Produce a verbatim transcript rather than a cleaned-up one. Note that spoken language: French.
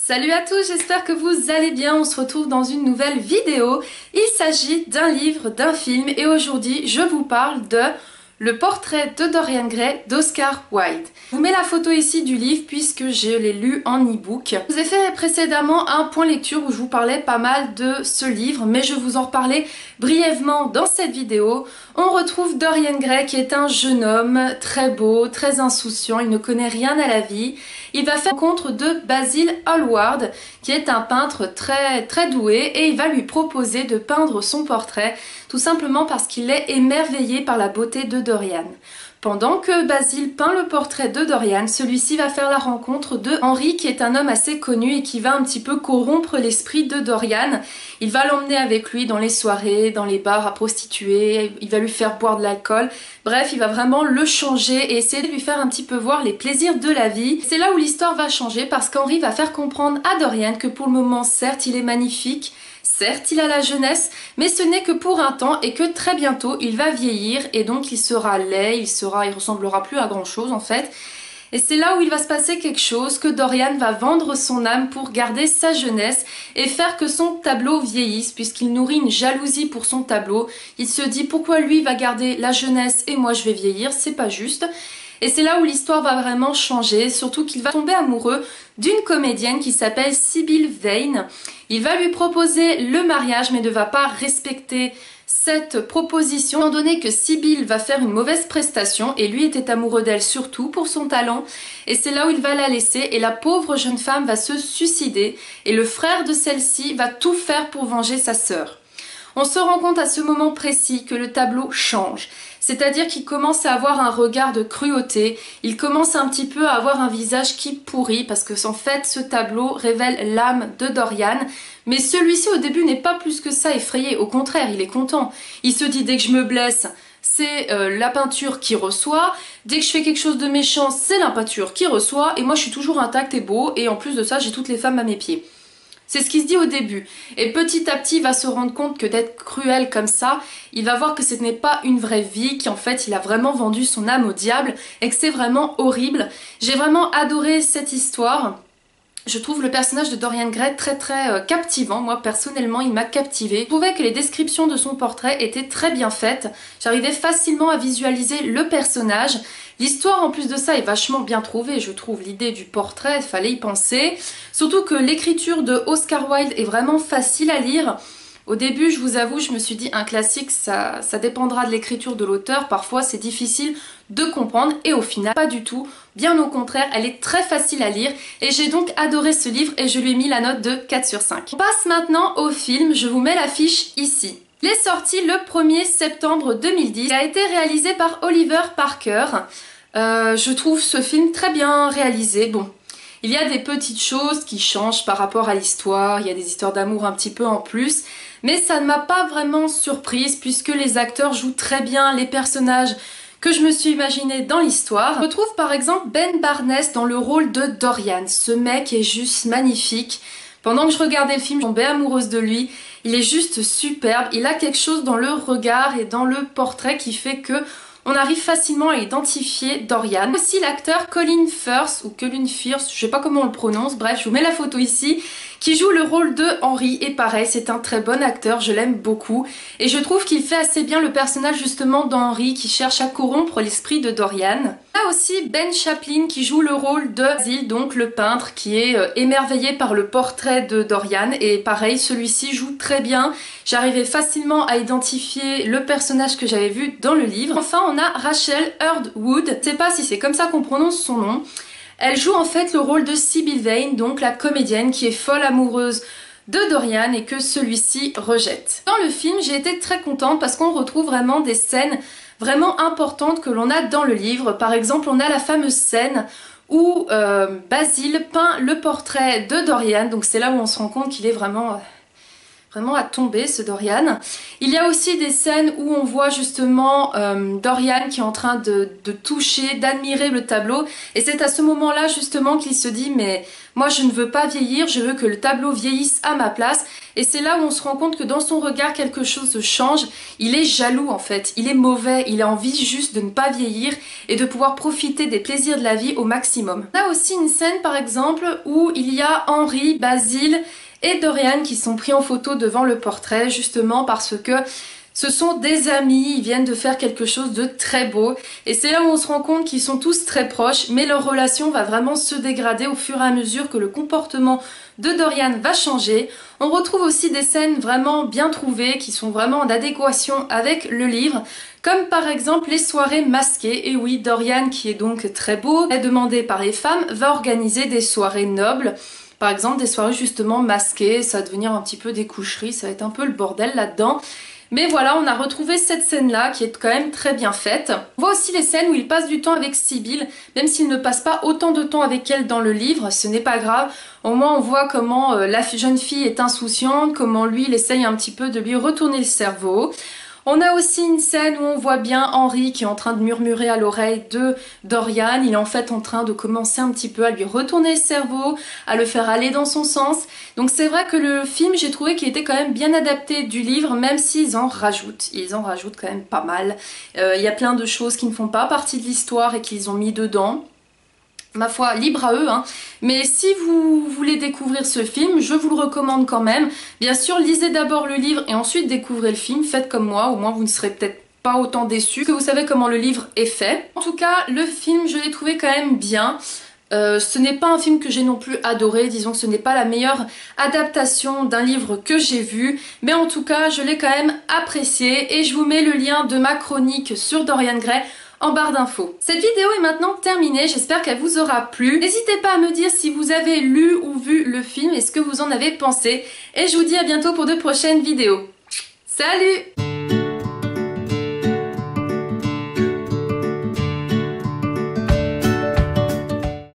Salut à tous, j'espère que vous allez bien, on se retrouve dans une nouvelle vidéo. Il s'agit d'un livre, d'un film et aujourd'hui je vous parle de Le portrait de Dorian Gray d'Oscar Wilde. Je vous mets la photo ici du livre puisque je l'ai lu en e-book. Je vous ai fait précédemment un point lecture où je vous parlais pas mal de ce livre, mais je vous en reparlais brièvement dans cette vidéo. On retrouve Dorian Gray qui est un jeune homme très beau, très insouciant, il ne connaît rien à la vie. Il va faire rencontre de Basil Hallward qui est un peintre très très doué et il va lui proposer de peindre son portrait tout simplement parce qu'il est émerveillé par la beauté de Dorian. Pendant que Basil peint le portrait de Dorian, celui-ci va faire la rencontre de Henry qui est un homme assez connu et qui va un petit peu corrompre l'esprit de Dorian. Il va l'emmener avec lui dans les soirées, dans les bars à prostituer, il va lui faire boire de l'alcool. Bref, il va vraiment le changer et essayer de lui faire un petit peu voir les plaisirs de la vie. C'est là où l'histoire va changer parce qu'Henry va faire comprendre à Dorian que pour le moment, certes, il est magnifique, certes, il a la jeunesse, mais ce n'est que pour un temps et que très bientôt, il va vieillir et donc il sera laid, il sera, il ressemblera plus à grand chose en fait. Et c'est là où il va se passer quelque chose, que Dorian va vendre son âme pour garder sa jeunesse et faire que son tableau vieillisse puisqu'il nourrit une jalousie pour son tableau. Il se dit pourquoi lui va garder la jeunesse et moi je vais vieillir, c'est pas juste. Et c'est là où l'histoire va vraiment changer, surtout qu'il va tomber amoureux d'une comédienne qui s'appelle Sybil Vane. Il va lui proposer le mariage mais ne va pas respecter cette proposition étant donné que Sybil va faire une mauvaise prestation et lui était amoureux d'elle surtout pour son talent. Et c'est là où il va la laisser et la pauvre jeune femme va se suicider et le frère de celle-ci va tout faire pour venger sa sœur. On se rend compte à ce moment précis que le tableau change, c'est-à-dire qu'il commence à avoir un regard de cruauté, il commence un petit peu à avoir un visage qui pourrit parce que en fait ce tableau révèle l'âme de Dorian, mais celui-ci au début n'est pas plus que ça effrayé, au contraire il est content, il se dit dès que je me blesse c'est euh, la peinture qui reçoit, dès que je fais quelque chose de méchant c'est la peinture qui reçoit et moi je suis toujours intact et beau et en plus de ça j'ai toutes les femmes à mes pieds. C'est ce qui se dit au début. Et petit à petit, il va se rendre compte que d'être cruel comme ça, il va voir que ce n'est pas une vraie vie, qu'en fait, il a vraiment vendu son âme au diable et que c'est vraiment horrible. J'ai vraiment adoré cette histoire. Je trouve le personnage de Dorian Gray très très euh, captivant. Moi personnellement il m'a captivé. Je trouvais que les descriptions de son portrait étaient très bien faites. J'arrivais facilement à visualiser le personnage. L'histoire en plus de ça est vachement bien trouvée. Je trouve l'idée du portrait, il fallait y penser. Surtout que l'écriture de Oscar Wilde est vraiment facile à lire. Au début, je vous avoue, je me suis dit un classique, ça, ça dépendra de l'écriture de l'auteur. Parfois, c'est difficile de comprendre et au final, pas du tout. Bien au contraire, elle est très facile à lire et j'ai donc adoré ce livre et je lui ai mis la note de quatre sur cinq. On passe maintenant au film, je vous mets l'affiche ici. Il est sorti le premier septembre deux mille dix. Il a été réalisé par Oliver Parker. Euh, je trouve ce film très bien réalisé. Bon. Il y a des petites choses qui changent par rapport à l'histoire, il y a des histoires d'amour un petit peu en plus, mais ça ne m'a pas vraiment surprise puisque les acteurs jouent très bien les personnages que je me suis imaginé dans l'histoire. On retrouve par exemple Ben Barnes dans le rôle de Dorian. Ce mec est juste magnifique. Pendant que je regardais le film, je tombais amoureuse de lui. Il est juste superbe, il a quelque chose dans le regard et dans le portrait qui fait que on arrive facilement à identifier Dorian. Aussi l'acteur Colin Firth, ou Colin Firth, je sais pas comment on le prononce, bref, je vous mets la photo ici, qui joue le rôle de Henry, et pareil, c'est un très bon acteur, je l'aime beaucoup, et je trouve qu'il fait assez bien le personnage justement d'Henry, qui cherche à corrompre l'esprit de Dorian. Là aussi Ben Chaplin qui joue le rôle de Basil, donc le peintre qui est euh, émerveillé par le portrait de Dorian, et pareil, celui-ci joue très bien, j'arrivais facilement à identifier le personnage que j'avais vu dans le livre. Enfin, on a Rachel Hurd-Wood, je sais pas si c'est comme ça qu'on prononce son nom. Elle joue en fait le rôle de Sybil Vane, donc la comédienne qui est folle amoureuse de Dorian et que celui-ci rejette. Dans le film, j'ai été très contente parce qu'on retrouve vraiment des scènes vraiment importantes que l'on a dans le livre. Par exemple, on a la fameuse scène où euh, Basil peint le portrait de Dorian, donc c'est là où on se rend compte qu'il est vraiment... Euh, vraiment à tomber ce Dorian. Il y a aussi des scènes où on voit justement euh, Dorian qui est en train de, de toucher, d'admirer le tableau. Et c'est à ce moment-là justement qu'il se dit mais moi je ne veux pas vieillir, je veux que le tableau vieillisse à ma place. Et c'est là où on se rend compte que dans son regard quelque chose change. Il est jaloux en fait, il est mauvais, il a envie juste de ne pas vieillir et de pouvoir profiter des plaisirs de la vie au maximum. On a aussi une scène par exemple où il y a Henri, Basile et Dorian qui sont pris en photo devant le portrait justement parce que ce sont des amis, ils viennent de faire quelque chose de très beau et c'est là où on se rend compte qu'ils sont tous très proches mais leur relation va vraiment se dégrader au fur et à mesure que le comportement de Dorian va changer. On retrouve aussi des scènes vraiment bien trouvées qui sont vraiment en adéquation avec le livre comme par exemple les soirées masquées. Et oui, Dorian qui est donc très beau, est demandé par les femmes, va organiser des soirées nobles. Par exemple des soirées justement masquées, ça va devenir un petit peu des coucheries, ça va être un peu le bordel là-dedans. Mais voilà, on a retrouvé cette scène-là qui est quand même très bien faite. On voit aussi les scènes où il passe du temps avec Sibylle, même s'il ne passe pas autant de temps avec elle dans le livre, ce n'est pas grave. Au moins on voit comment euh, la jeune fille est insouciante, comment lui il essaye un petit peu de lui retourner le cerveau. On a aussi une scène où on voit bien Henri qui est en train de murmurer à l'oreille de Dorian. Il est en fait en train de commencer un petit peu à lui retourner le cerveau, à le faire aller dans son sens. Donc c'est vrai que le film, j'ai trouvé qu'il était quand même bien adapté du livre, même s'ils en rajoutent. Ils en rajoutent quand même pas mal. Euh, il y a plein de choses qui ne font pas partie de l'histoire et qu'ils ont mis dedans. Ma foi, libre à eux, hein. Mais si vous voulez découvrir ce film, je vous le recommande quand même. Bien sûr, lisez d'abord le livre et ensuite découvrez le film. Faites comme moi, au moins vous ne serez peut-être pas autant déçus que vous savez comment le livre est fait. En tout cas, le film, je l'ai trouvé quand même bien. Euh, ce n'est pas un film que j'ai non plus adoré, disons que ce n'est pas la meilleure adaptation d'un livre que j'ai vu, mais en tout cas, je l'ai quand même apprécié et je vous mets le lien de ma chronique sur Dorian Gray en barre d'infos. Cette vidéo est maintenant terminée, j'espère qu'elle vous aura plu. N'hésitez pas à me dire si vous avez lu ou vu le film et ce que vous en avez pensé. Et je vous dis à bientôt pour de prochaines vidéos. Salut!